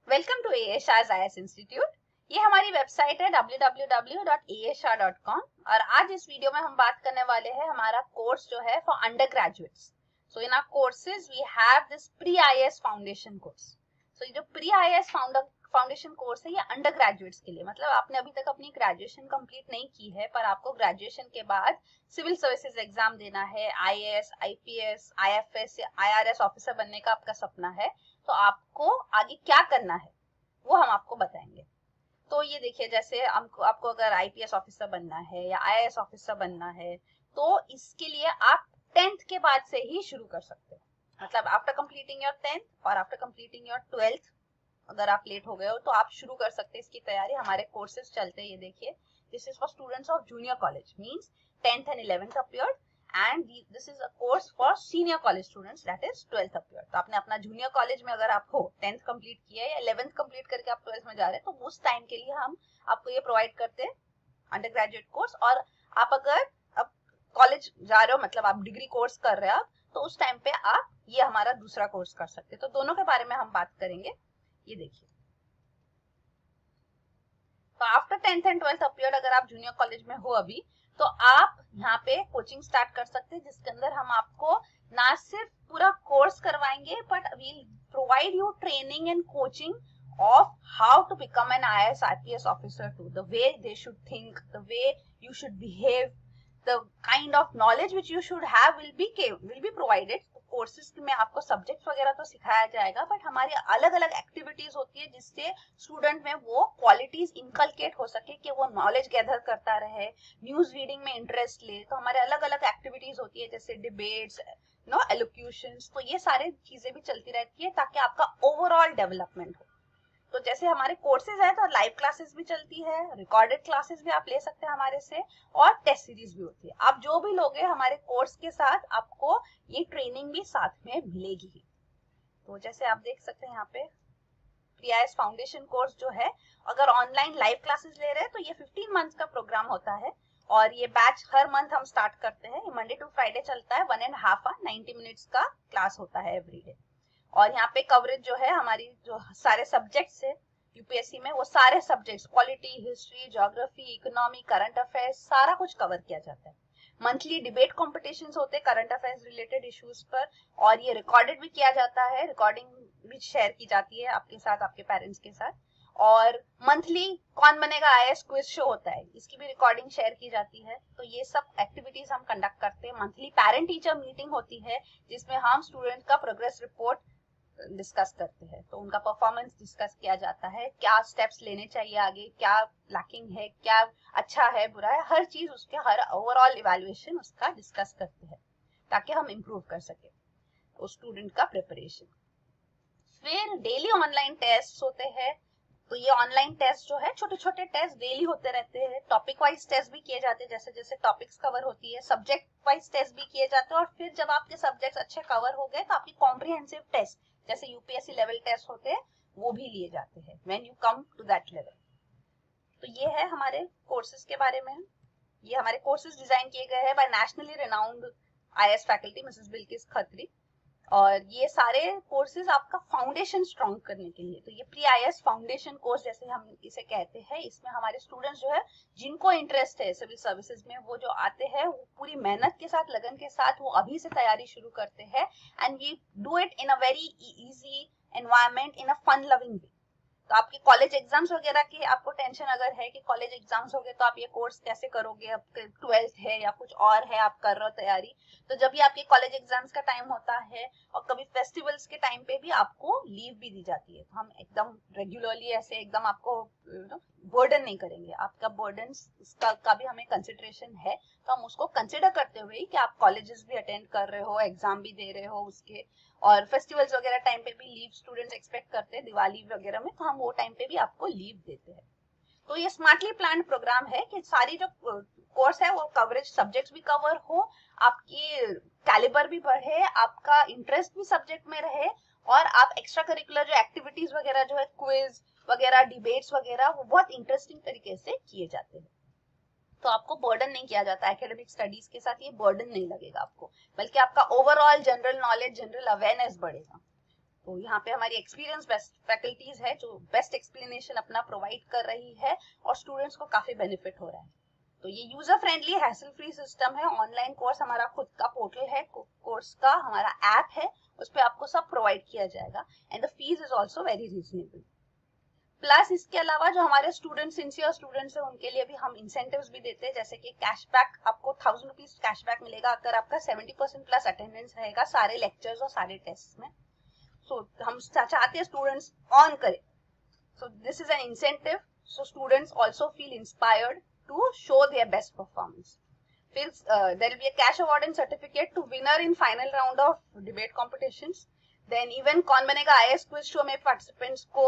Welcome to ASR's IS institute. ये हमारी website है www.asr.com और आज इस वीडियो में हम बात करने वाले हैं हमारा कोर्स जो है for undergraduates. So in our courses we have this pre IAS foundation course. So ये जो प्री IAS फाउंडेशन कोर्स है ये अंडर ग्रेजुएट्स के लिए, मतलब आपने अभी तक अपनी ग्रेजुएशन कंप्लीट नहीं की है पर आपको ग्रेजुएशन के बाद सिविल सर्विसेज एग्जाम देना है, IAS, IPS, IFS या IRS ऑफिसर बनने का आपका सपना है, तो आपको आगे क्या करना है वो हम आपको बताएंगे। तो ये देखिए, जैसे आपको अगर IPS ऑफिसर बनना है या IAS ऑफिसर बनना है तो इसके लिए आप 10th के बाद से ही शुरू कर सकते हैं। मतलब आफ्टर कंप्लीटिंग योर 10th और आफ्टर कंप्लीटिंग योर 12th, अगर आप लेट हो गए हो तो आप शुरू कर सकते हैं इसकी तैयारी। हमारे कोर्सेज चलते हैं, ये देखिए, this is for students of junior college, means 10th and 11th appeared, and this is a course for senior college students, that is 12th appeared. तो आपने अपना जूनियर कॉलेज में अगर आप हो 10th कंप्लीट किया है या 11th कंप्लीट करके आप 12th में जा रहे हैं तो उस टाइम के लिए हम आपको ये प्रोवाइड करते हैं अंडर ग्रेजुएट कोर्स। और आप अगर अब कॉलेज जा रहे हो, मतलब आप डिग्री कोर्स कर रहे हो, तो उस टाइम पे आप ये हमारा दूसरा कोर्स कर सकते हैं। तो दोनों के बारे में हम बात करेंगे। ये देखिए, तो after 10th and 12th appeared अगर आप जूनियर कॉलेज में हो अभी, तो आप यहाँ पे कोचिंग स्टार्ट कर सकते हैं, जिसके अंदर हम आपको ना सिर्फ पूरा कोर्स करवाएंगे but we'll provide you training and coaching of how to become an IAS IPS officer too, the way they should think, the way you should behave, the kind of knowledge which you should have will be provided। Courses में आपको subjects वगैरह तो सिखाया जाएगा but हमारी अलग अलग activities होती है जिससे स्टूडेंट में वो क्वालिटीज इनकलकेट हो सके कि वो नॉलेज गैदर करता रहे, न्यूज रीडिंग में इंटरेस्ट ले। तो हमारे अलग अलग एक्टिविटीज होती है जैसे डिबेट्स, एलोक्यूशंस, तो ये सारी चीजें भी चलती रहती है ताकि आपका ओवरऑल डेवलपमेंट हो। तो जैसे हमारे कोर्सेज है तो लाइव क्लासेस भी चलती है, रिकॉर्डेड क्लासेस भी आप ले सकते हैं हमारे से, और टेस्ट सीरीज भी होती है। आप जो भी लोगे हमारे कोर्स के साथ आपको ये ट्रेनिंग भी साथ में मिलेगी ही। तो जैसे आप देख सकते हैं यहाँ पे प्री IAS फाउंडेशन कोर्स जो है, अगर ऑनलाइन लाइव क्लासेस ले रहे हैं तो ये 15 मंथ्स का प्रोग्राम होता है और ये बैच हर मंथ हम स्टार्ट करते हैं। मंडे टू फ्राइडे चलता है, 1.5 आवर 90 मिनट्स का क्लास होता है एवरीडे। और यहाँ पे कवरेज जो है हमारी जो सारे सब्जेक्ट्स है यूपीएससी में, वो सारे subjects, polity, history, geography, economy, current affairs, सारा कुछ कवर किया जाता है। मंथली डिबेट कॉम्पिटिशन्स होते हैं करंट अफेयर्स रिलेटेड इश्यूज पर, और ये रिकॉर्डेड भी किया जाता है, रिकॉर्डिंग भी शेयर की जाती है आपके साथ, आपके पेरेंट्स के साथ। और मंथली कौन बनेगा IAS क्विज शो होता है, इसकी भी रिकॉर्डिंग शेयर की जाती है। तो ये सब एक्टिविटीज हम कंडक्ट करते हैं। मंथली पेरेंट टीचर मीटिंग होती है जिसमें हम स्टूडेंट का प्रोग्रेस रिपोर्ट डिस्कस करते हैं, तो उनका परफॉर्मेंस डिस्कस किया जाता है, क्या स्टेप्स लेने चाहिए आगे, क्या लैकिंग है, क्या अच्छा है, बुरा है, हर चीज उसके, हर ओवरऑल इवैल्यूएशन उसका डिस्कस करते हैं ताकि हम इम्प्रूव कर सके उस स्टूडेंट का प्रिपरेशन। फिर डेली ऑनलाइन टेस्ट होते हैं। तो ये ऑनलाइन टेस्ट जो है, छोटे छोटे टेस्ट डेली होते रहते हैं। टॉपिक वाइज टेस्ट भी किए जाते हैं, जैसे जैसे टॉपिक्स कवर होती है, सब्जेक्ट वाइज टेस्ट भी किए जाते हैं। और फिर जब आपके सब्जेक्ट्स अच्छे कवर हो गए तो आपकी कॉम्प्रिहेंसिव टेस्ट जैसे यूपीएससी लेवल टेस्ट होते हैं वो भी लिए जाते हैं when you come to that level. तो ये है हमारे कोर्सेज के बारे में। ये हमारे कोर्सेज डिजाइन किए गए हैं by nationally renowned IAS faculty Mrs Bilkis Khatri, और ये सारे कोर्सेज आपका फाउंडेशन स्ट्रॉन्ग करने के लिए। तो ये प्री IAS फाउंडेशन कोर्स जैसे हम इसे कहते हैं, इसमें हमारे स्टूडेंट्स जो है जिनको इंटरेस्ट है सिविल सर्विसेज में, वो जो आते हैं वो पूरी मेहनत के साथ, लगन के साथ वो अभी से तैयारी शुरू करते हैं, and we do it in a very easy environment, in a fun loving way. तो आपके कॉलेज एग्जाम्स वगैरह की आपको टेंशन अगर है कि कॉलेज एग्जाम्स हो गए तो आप ये कोर्स कैसे करोगे, अब 12th है या कुछ और है आप कर रहे हो तैयारी, तो जब भी आपके कॉलेज एग्जाम्स का टाइम होता है और कभी फेस्टिवल्स के टाइम पे भी आपको लीव भी दी जाती है, तो हम एकदम रेगुलरली ऐसे एकदम आपको बर्डन नहीं करेंगे। आपका बर्डन का भी हमें कंसिडरेशन है, तो हम उसको कंसिडर करते हुए कि आप कॉलेजेस भी अटेंड कर रहे हो, एग्जाम भी दे रहे हो उसके, और फेस्टिवल्स वगैरह टाइम पे भी लीव स्टूडेंट्स एक्सपेक्ट करते हैं, दिवाली वगैरह में, तो हम वो टाइम पे भी आपको लीव देते हैं। तो ये स्मार्टली प्लान प्रोग्राम है कि सारी जो कोर्स है वो कवरेज, सब्जेक्ट्स भी कवर हो, आपकी कैलिबर भी बढ़े, आपका इंटरेस्ट भी सब्जेक्ट में रहे, और आप एक्स्ट्रा करिकुलर जो एक्टिविटीज वगैरह जो है, क्विज वगैरह, डिबेट्स वगैरह, वो बहुत इंटरेस्टिंग तरीके से किए जाते हैं। तो आपको बर्डन नहीं किया जाता एकेडमिक स्टडीज के साथ, ये बर्डन नहीं लगेगा आपको, बल्कि आपका overall general knowledge, general awareness बढ़ेगा। तो यहाँ पे हमारी एक्सपीरियंस बेस्ट फैकल्टीज है जो बेस्ट एक्सप्लेनेशन अपना प्रोवाइड कर रही है और स्टूडेंट्स को काफी बेनिफिट हो रहा है। तो ये user friendly hassle free system है। ऑनलाइन कोर्स हमारा खुद का पोर्टल है, कोर्स का हमारा ऐप है, उस पर आपको सब प्रोवाइड किया जाएगा and the fees is also very reasonable. Plus इसके अलावा जो हमारे स्टूडेंट्स, सिंसियर स्टूडेंट्स है, उनके लिए भी हम इंसेंटिव्स भी देते हैं, जैसे कि कैशबैक, आपको 1000 रुपीज कैशबैक मिलेगा अगर आपका 70% प्लस अटेंडेंस रहेगा सारे लेक्चर्स और सारे टेस्ट में। सो हम चाहते हैं स्टूडेंट्स ऑन करें, so this is an incentive, so students also feel inspired to show their best performance. There will be a cash award and certificate to winner in final round of debate competitions. Then even कौन बनेगा IAS quiz show में participants को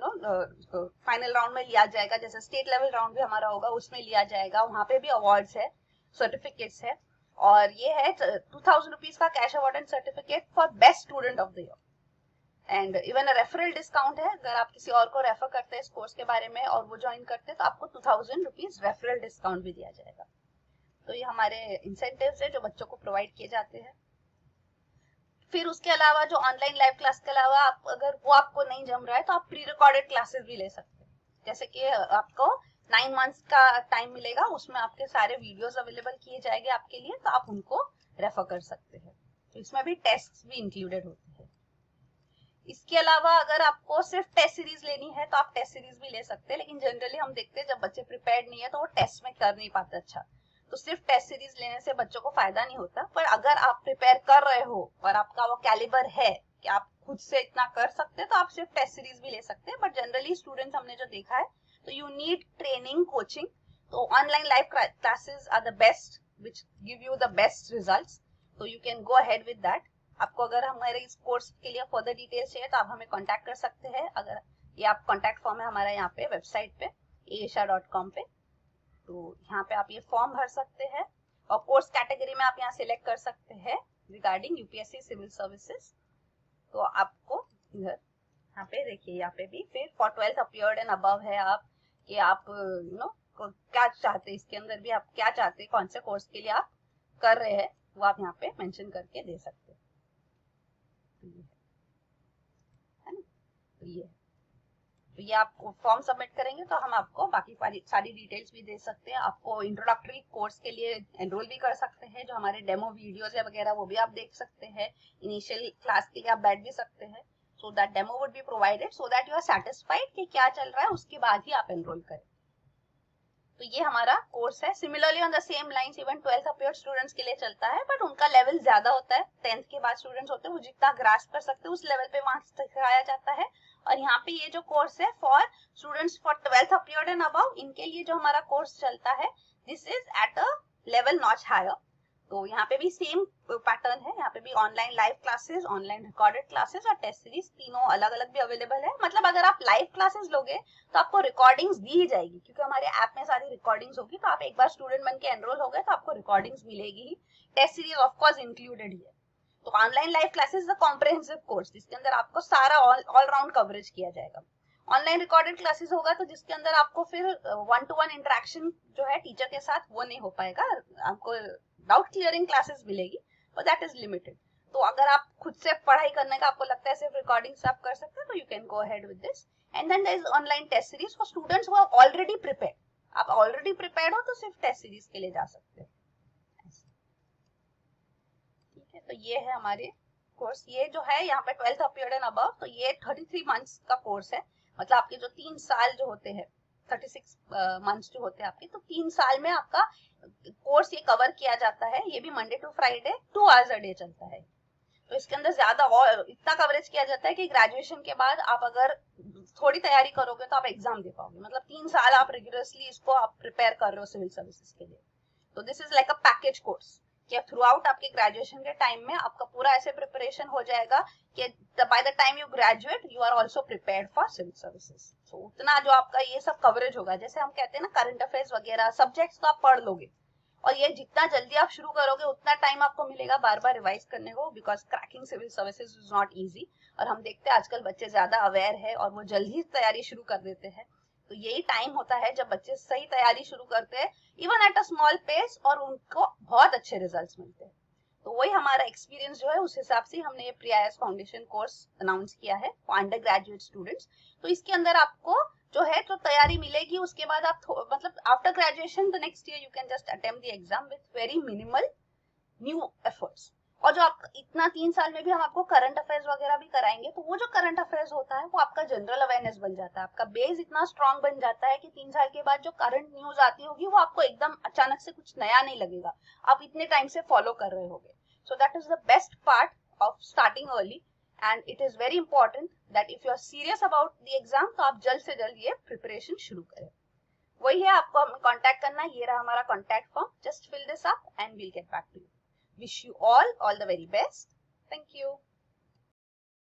final round में लिया जाएगा, जैसे state level round भी हमारा होगा उसमें लिया जाएगा, वहाँ पे भी awards है, certificates है, और ये है 2000 रुपीज का cash award and certificate for best student of the year and even a referral discount है। अगर आप किसी और को रेफर करते हैं इस कोर्स के बारे में और वो ज्वाइन करते हैं तो आपको 2000 रुपीज रेफरल डिस्काउंट भी दिया जाएगा। तो ये हमारे इंसेंटिव्स है जो बच्चों को प्रोवाइड किए जाते हैं। फिर उसके अलावा जो ऑनलाइन लाइव क्लास के अलावा आप अगर वो आपको नहीं जम रहा है तो आप प्री रिकॉर्डेड क्लासेस भी ले सकते हैं, जैसे कि आपको 9 मंथ्स का टाइम मिलेगा, उसमें आपके सारे वीडियोस अवेलेबल किए जाएंगे आपके लिए, तो आप उनको रेफर कर सकते हैं। तो इसमें भी टेस्ट भी इंक्लूडेड होते हैं। इसके अलावा अगर आपको सिर्फ टेस्ट सीरीज लेनी है तो आप टेस्ट सीरीज भी ले सकते हैं, लेकिन जनरली हम देखते हैं जब बच्चे प्रिपेयर्ड नहीं है तो वो टेस्ट में कर नहीं पाते अच्छा, तो सिर्फ टेस्ट सीरीज लेने से बच्चों को फायदा नहीं होता। पर अगर आप प्रिपेयर कर रहे हो और आपका वो कैलिबर है कि आप खुद से इतना कर सकते हैं तो आप सिर्फ टेस्ट सीरीज भी ले सकते हैं। बट जनरली स्टूडेंट्स हमने जो देखा है तो यू नीड ट्रेनिंग, कोचिंग, तो online live classes are the best which give you the best results, तो you can go ahead with that. आपको अगर हमारे इस कोर्स के लिए फर्दर डिटेल्स चाहिए तो आप हमें कांटेक्ट कर सकते हैं। अगर ये आप कांटेक्ट फॉर्म है हमारा यहाँ पे वेबसाइट पे aisha.com पे, तो यहाँ पे आप ये फॉर्म भर सकते हैं और कोर्स कैटेगरी में आप यहाँ सिलेक्ट कर सकते हैं रिगार्डिंग यूपीएससी सिविल सर्विसेज। तो आपको इधर यहाँ पे देखिए, यहाँ पे भी फिर for 12th appeared and above है आप कि आप क्या चाहते हैं, इसके अंदर भी आप क्या चाहते हैं, कौन से कोर्स के लिए आप कर रहे हैं वो आप यहाँ पे मेंशन करके दे सकते हैं। है ना, तो ये आप फॉर्म सबमिट करेंगे तो हम आपको बाकी सारी डिटेल्स भी दे सकते हैं। आपको इंट्रोडक्टरी कोर्स के लिए एनरोल भी कर सकते हैं, जो हमारे डेमो वीडियोस है वगैरह वो भी आप देख सकते हैं। इनिशियल क्लास के लिए आप बैठ भी सकते हैं, so that demo would be provided so that you are satisfied कि क्या चल रहा है, उसके बाद ही आप एनरोल करें। तो ये हमारा कोर्स है। Similarly on the same lines even 12th appeared students के लिए चलता है, बट उनका लेवल ज्यादा होता है। 10th के बाद स्टूडेंट्स होते हैं वो जितना ग्रास्प कर सकते हैं उस लेवल पे वहां सिखाया जाता है। और यहाँ पे ये जो कोर्स है for students for 12th appeared and above, इनके लिए जो हमारा कोर्स चलता है this is at a level notch higher. तो यहाँ पे भी सेम पैटर्न है, यहाँ पे भी online live classes, online recorded classes और टेस्ट सीरीज तीनों अलग अलग भी अवेलेबल है। मतलब अगर आप लाइव क्लासेस लोगे तो आपको रिकॉर्डिंग्स दी जाएगी, क्योंकि हमारे ऐप में सारी रिकॉर्डिंग्स होगी। तो आप एक बार स्टूडेंट बन के एनरोल हो गए तो आपको रिकॉर्डिंग्स मिलेगी ही, test series of course included ही है। तो online live classes is a comprehensive course जिसके अंदर आपको सारा ऑल राउंड कवरेज किया जाएगा। ऑनलाइन रिकॉर्डेड क्लासेस होगा तो जिसके अंदर आपको फिर 1-to-1 इंटरेक्शन जो है टीचर के साथ वो नहीं हो पाएगा, आपको डाउट क्लियरिंग क्लासेस मिलेगी और दैट इज लिमिटेड। तो अगर आप खुद से पढ़ाई करने का आपको लगता है सिर्फ रिकॉर्डिंग्स आप कर सकते हैं तो you can go ahead with this. And then there is online test series for students who are already prepared. आप ऑलरेडी प्रिपेयर्ड हो तो सिर्फ टेस्ट सीरीज के लिए जा सकते हैं। ठीक है, तो ये है हमारे कोर्स। ये जो है यहाँ पे 12th अपीयर्ड एंड अबव, तो ये 33 मंथ्स का कोर्स है। मतलब आपके जो 3 साल जो होते हैं, 36 मंथ्स जो होते हैं आपके, तो 3 साल में आपका कोर्स ये कवर किया जाता है। ये भी Monday to Friday 2 hours a day चलता है। तो इसके अंदर ज्यादा और इतना कवरेज किया जाता है कि ग्रेजुएशन के बाद आप अगर थोड़ी तैयारी करोगे तो आप एग्जाम दे पाओगे। मतलब 3 साल आप रिगुलसली इसको आप प्रिपेयर कर रहे हो सिविल सर्विसेज के लिए। तो this is like a package course कि थ्रू आउट आपके ग्रेजुएशन के टाइम में आपका पूरा ऐसे प्रिपरेशन हो जाएगा कि by the time you graduate you are also prepared for civil services. So उतना जो आपका ये सब कवरेज होगा, जैसे हम कहते हैं ना करंट अफेयर्स वगैरह सब्जेक्ट्स तो आप पढ़ लोगे, और ये जितना जल्दी आप शुरू करोगे उतना टाइम आपको मिलेगा बार बार रिवाइज करने को, because cracking civil services is not easy. और हम देखते हैं आजकल बच्चे ज्यादा अवेयर है और वो जल्दी तैयारी शुरू कर देते हैं। तो यही टाइम होता है जब बच्चे सही तैयारी शुरू करते हैं even at a small pace और उनको बहुत अच्छे रिजल्ट्स मिलते हैं। तो वही हमारा एक्सपीरियंस जो है उस हिसाब से हमने ये pre IAS foundation course announce किया है फॉर अंडर ग्रेजुएट स्टूडेंट्स। तो इसके अंदर आपको जो है तो तैयारी मिलेगी, उसके बाद आप मतलब after graduation the next year you can just attempt the exam with very minimal new efforts. और जो आप इतना 3 साल में भी हम आपको करंट अफेयर्स वगैरह भी कराएंगे, तो वो जो करंट अफेयर्स होता है वो आपका जनरल अवेयरनेस बन जाता है, आपका बेस इतना स्ट्रांग बन जाता है कि 3 साल के बाद जो करंट न्यूज आती होगी वो आपको एकदम अचानक से कुछ नया नहीं लगेगा, आप इतने टाइम से फॉलो कर रहे होगे। So that is the best part of starting early and it is very important that if you are serious about the exam तो आप जल्द से जल्द ये प्रिपरेशन शुरू करें। वही है, आपको हमें कॉन्टैक्ट करना है, ये रहा हमारा contact form, just fill this up and we'll get back to you. Wish you all the very best. Thank you.